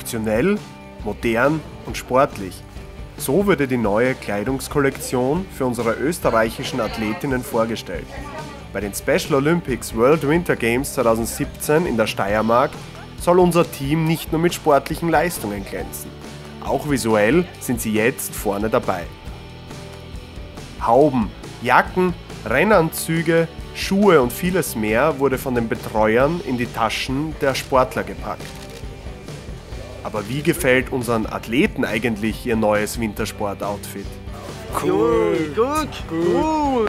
Funktionell, modern und sportlich. So wurde die neue Kleidungskollektion für unsere österreichischen Athletinnen vorgestellt. Bei den Special Olympics World Winter Games 2017 in der Steiermark soll unser Team nicht nur mit sportlichen Leistungen glänzen. Auch visuell sind sie jetzt vorne dabei. Hauben, Jacken, Rennanzüge, Schuhe und vieles mehr wurde von den Betreuern in die Taschen der Sportler gepackt. Aber wie gefällt unseren Athleten eigentlich ihr neues Wintersport-Outfit? Cool, gut, cool.